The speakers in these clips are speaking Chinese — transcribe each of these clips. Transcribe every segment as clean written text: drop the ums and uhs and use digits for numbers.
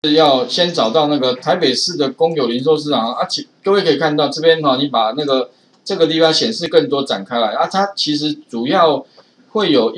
要先找到那个台北市的公有零售市场啊，各位可以看到这边哈，你把那个这个地方显示更多展开来啊，它其实主要会有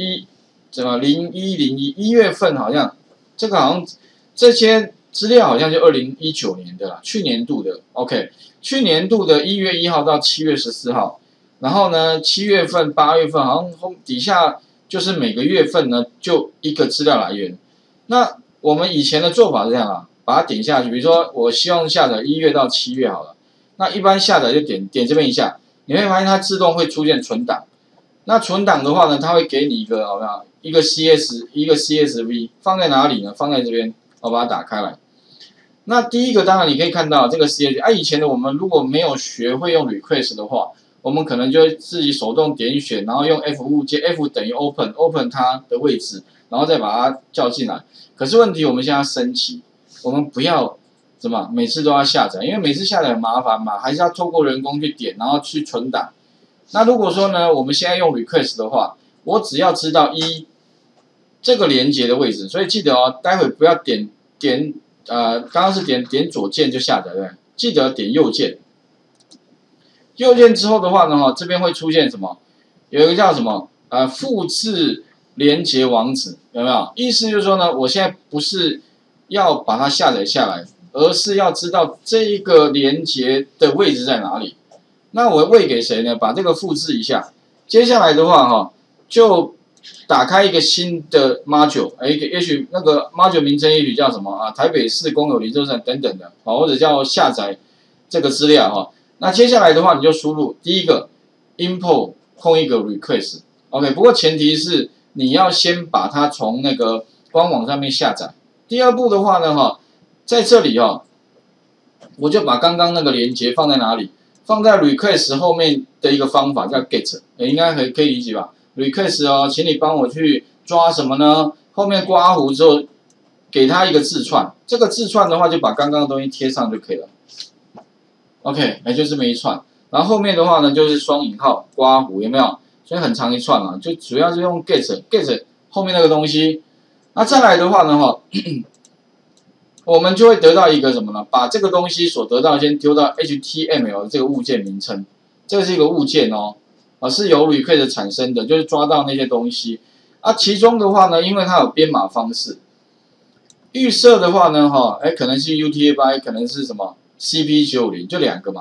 0101月份好像这个好像这些资料好像就2019年的啦，去年度的 OK， 去年度的1月1号到7月14号，然后呢7月份、8月份好像底下就是每个月份呢就一个资料来源，那。我们以前的做法是这样啊，把它点下去，比如说我希望下载1月到7月好了，那一般下载就点这边一下，你会发现它自动会出现存档。那存档的话呢，它会给你一个好不好？一个 CS 一个 CSV 放在哪里呢？放在这边，我把它打开来。那第一个当然你可以看到这个 CSV 啊，以前的我们如果没有学会用 request 的话，我们可能就自己手动点选，然后用 F 物件 F 等于 open 它的位置，然后再把它叫进来。可是问题我们现在升级，我们不要怎么每次都要下载，因为每次下载很麻烦嘛，还是要透过人工去点，然后去存档。那如果说呢，我们现在用 request 的话，我只要知道这个连接的位置，所以记得哦，待会不要点刚刚是点左键就下载对，记得点右键。右键之后的话呢，这边会出现什么？有一个叫什么复制连接网址，有没有？意思就是说呢，我现在不是要把它下载下来，而是要知道这一个连接的位置在哪里。那我喂给谁呢？把这个复制一下。接下来的话就打开一个新的 module， 也许那个 module 名称也许叫什么啊？台北市公有零售站等等的，或者叫下载这个资料那接下来的话，你就输入第一个 import 空一个 request，OK， 不过前提是你要先把它从那个官网上面下载。第二步的话呢，在这里我就把刚刚那个连接放在哪里？放在 request 后面的一个方法叫 get， 应该可以理解吧 ？request 请你帮我去抓什么呢？后面刮胡之后，给它一个字串，这个字串的话就把刚刚的东西贴上就可以了。OK， 就这么一串，然后后面的话呢就是双引号刮胡，有没有？所以很长一串嘛，就主要是用 get 后面那个东西。那再来的话呢，我们就会得到一个什么呢？把这个东西所得到先丢到 HTML 的这个物件名称，这是一个物件是由 request 产生的，就是抓到那些东西。其中的话呢，因为它有编码方式，预设的话呢，可能是 UTF-8， 可能是什么？ CP90 就2个嘛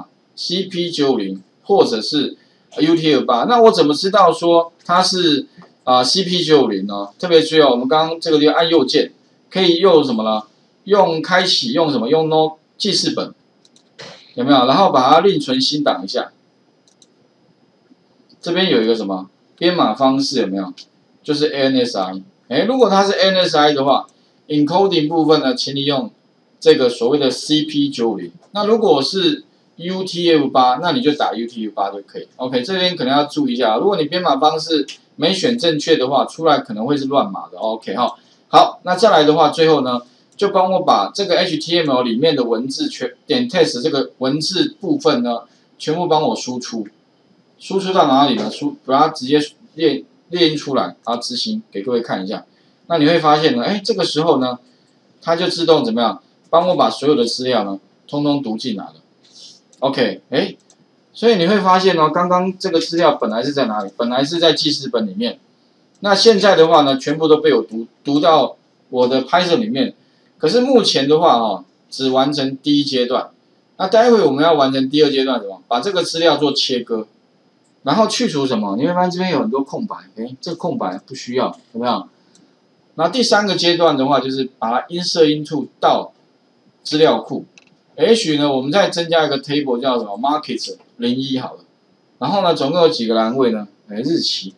，CP90 或者是 UTF-8， 那我怎么知道说它是CP90 呢？特别注意我们刚刚这个地方按右键，可以用什么呢？用开启用什么？用 No 记事本，有没有？然后把它另存新档一下。这边有一个什么编码方式有没有？就是 ANSI。如果它是 ANSI 的话 ，encoding 部分呢，请你用这个所谓的 CP90。那如果是 UTF-8， 那你就打 UTF-8 就可以。OK， 这边可能要注意一下，如果你编码方式没选正确的话，出来可能会是乱码的。OK 好，那再来的话，最后呢，就帮我把这个 HTML 里面的文字点 text 这个文字部分呢，全部帮我输出。输出到哪里呢？把它直接列印出来，然后执行给各位看一下。那你会发现呢，这个时候呢，它就自动怎么样？帮我把所有的资料呢，通通读进来了。OK， 所以你会发现刚刚这个资料本来是在哪里？本来是在记事本里面。那现在的话呢，全部都被我读到我的 Python 里面。可是目前的话只完成第一阶段。那待会我们要完成第二阶段什么？把这个资料做切割，然后去除什么？你会发现这边有很多空白，这个空白不需要，有没有？那第三个阶段的话，就是把它 insert into 到资料库。也许呢，我们再增加一个 table 叫什么 market 01好了。然后呢，总共有几个栏位呢？日期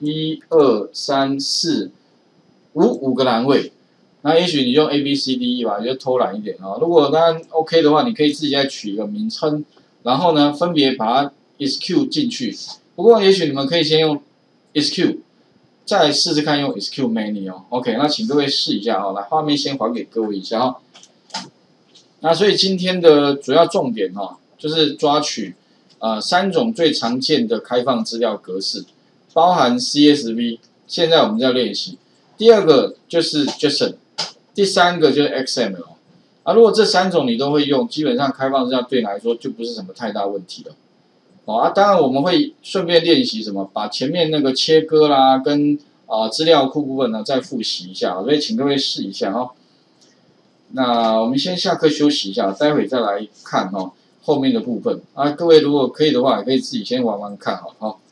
1、2、3、4、5个栏位。那也许你用 ABCDE 吧，就偷懒一点如果当然 OK 的话，你可以自己再取一个名称，然后呢，分别把它 execute 进去。不过也许你们可以先用 execute， 再来试试看用 execute many OK， 那请各位试一下来，画面先还给各位一下那所以今天的主要重点就是抓取3种最常见的开放资料格式，包含 CSV， 现在我们在练习。第二个就是 JSON， 第三个就是 XML。 啊，如果这3种你都会用，基本上开放资料对你来说就不是什么太大问题了。啊，当然我们会顺便练习什么，把前面那个切割啦跟资料库部分呢再复习一下，所以请各位试一下哈。那我们先下课休息一下，待会再来看后面的部分啊。各位如果可以的话，也可以自己先玩玩看好。